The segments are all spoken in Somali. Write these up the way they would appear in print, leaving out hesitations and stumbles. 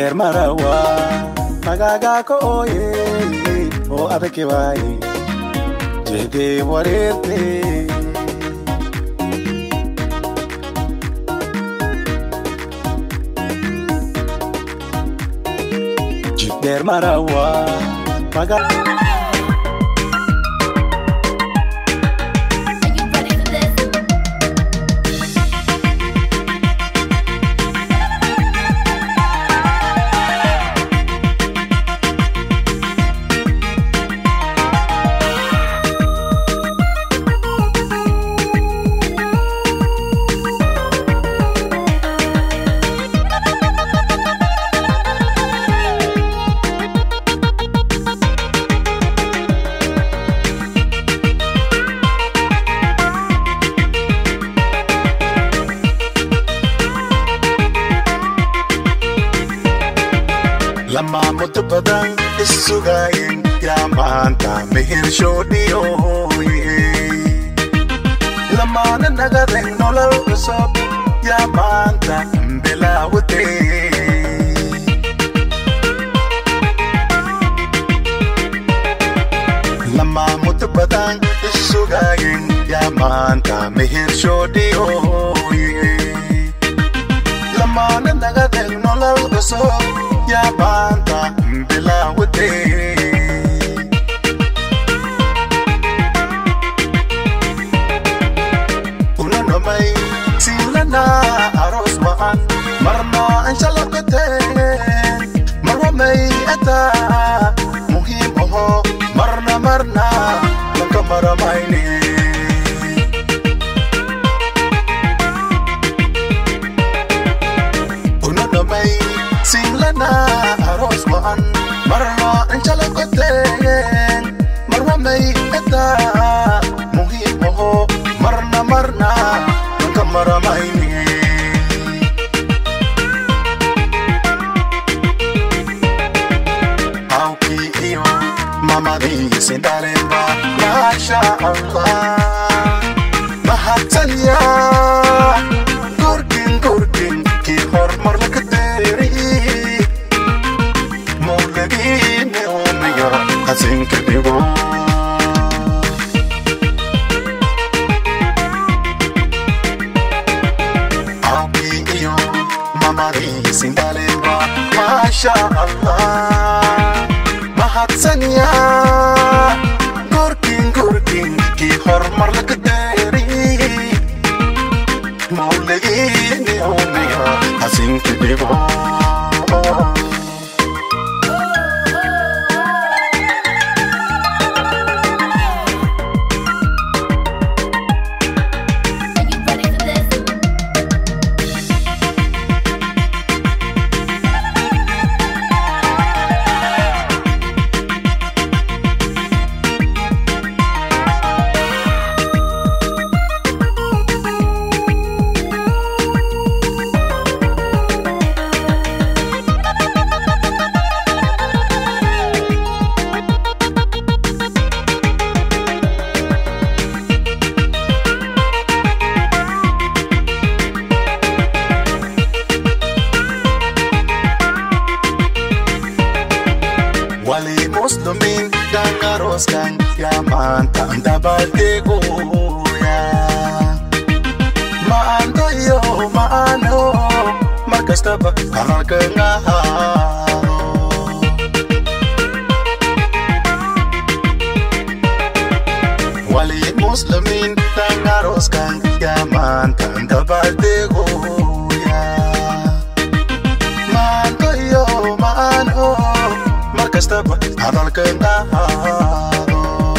Jibber marawa magaga ko oye o abeke wai jede warete Jibber marawa magaga Lama mutubadang isugayin yamanta mihir shodi oye Lama na nagadeng nolal usop yamanta belawute Lama mutubadang isugayin yamanta mihir shodi oye Lama na nagadeng nolal usop ya banta bila wute Una no mai silana aros maan marna anshalakote marwa mai ata muhim oho marna nakamara maini Una no mai Singlana aros maan marna anchalakote marwa mai eta muhim oho marna nakamara maini Auki iyo mama di sindalemba masha Allah mahatanya kurkin ki hormar lakateri Think of the world. I'll be your mama is in Dalemba, Masha Allah, Mahatsania, Gurkin, ki hormar lakaderi, Maulagi, Omega, I think the world. Wali muslimin dan aroskan yamanta anda baltego ya maando yo maano markastaba kanal kengaha Wali muslimin dan aroskan yamanta anda baltego ya maando yo maano Markastaba adal kendahado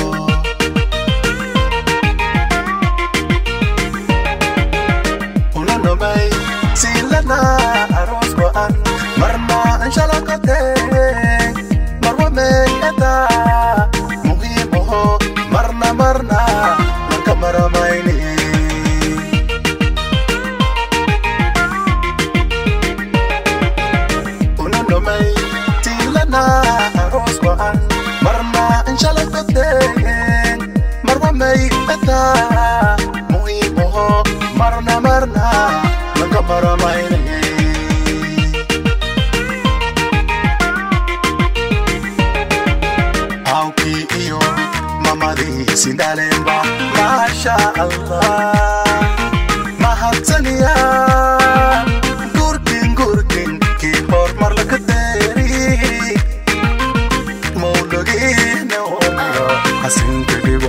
Una no mai silana aros koan marna anshalakate marwa mai eta muhim oho marna nakamara maini Una no mai silana aros koan marna anshalakate marwa mai eta muhim oho marna nakamara maini iyo mamadii sindalemba masha Allah mahadsaniya gurkin ki hormar lakaderi mawlagina omiyo hasinka dhibo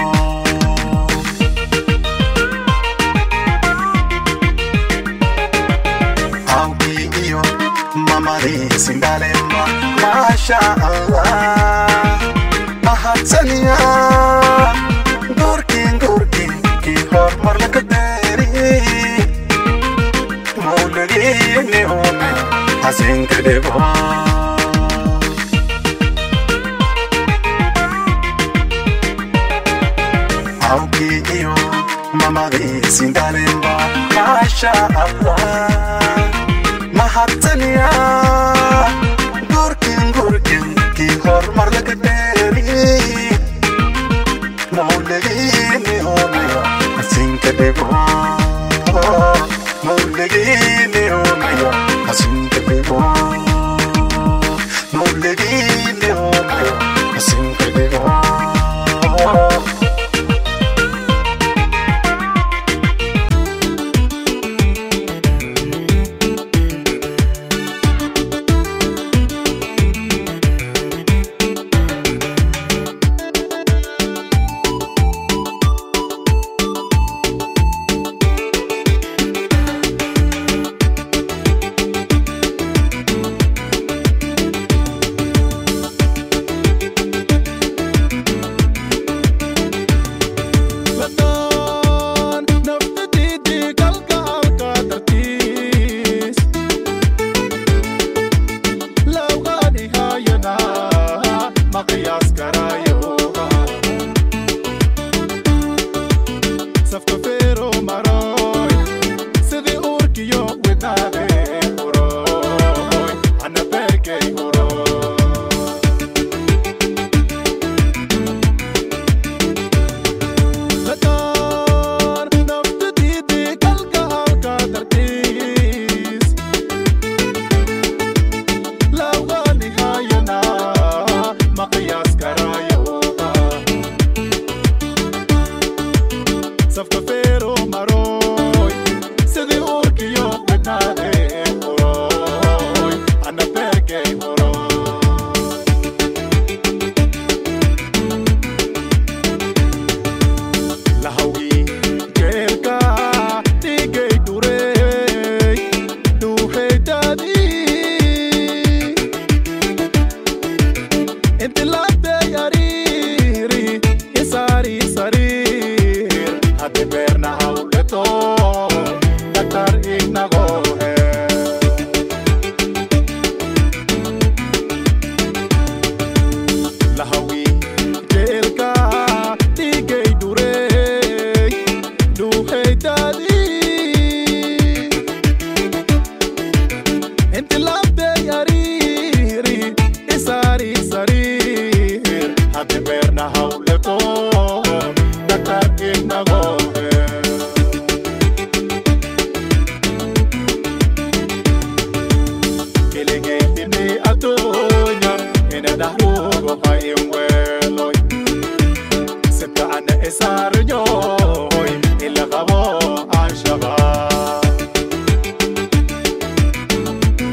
mamadii sindalemba masha Allah mahadsaniya gurkin ki hormar lakaderi mawlagina omiyo hasinka dhibo iyo mamadii sindalemba masha Allah mahadsaniya gurkin ki hormar lakaderi mawlagini omiyo hasinka dhibo mawlagini omiyo hasinka dhibo mawlagini omiyo hasinka dhibo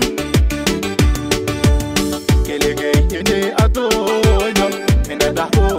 Adonyo, in the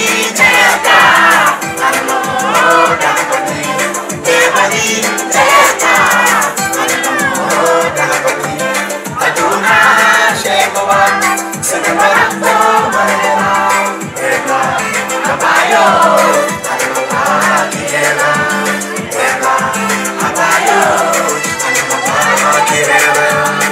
jayata anno ganapati devadi jayata anno ganapati aduna shevavan sagamarto manera ega abayo anno agirela ega abayo anno agirela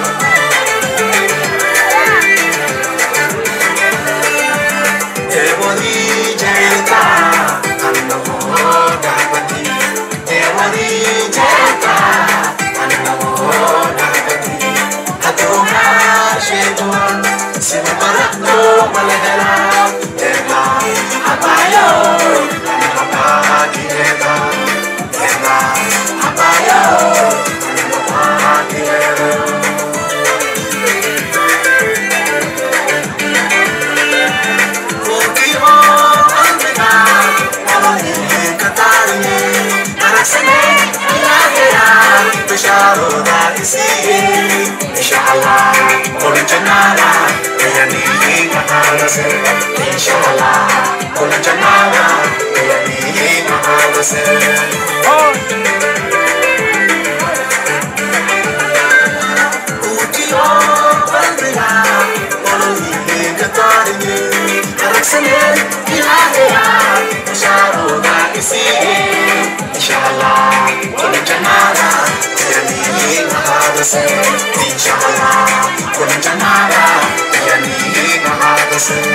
Inshallah, kulan janara, yani mahalase. Inshallah, kulan janara, yani mahalase. Ujiyo bandila, koloni katariye, araksane ilahaya, sharuna isi. Inshallah, kulan janara, yani mahalase. Inshallah, kulan janara, yani mahalase.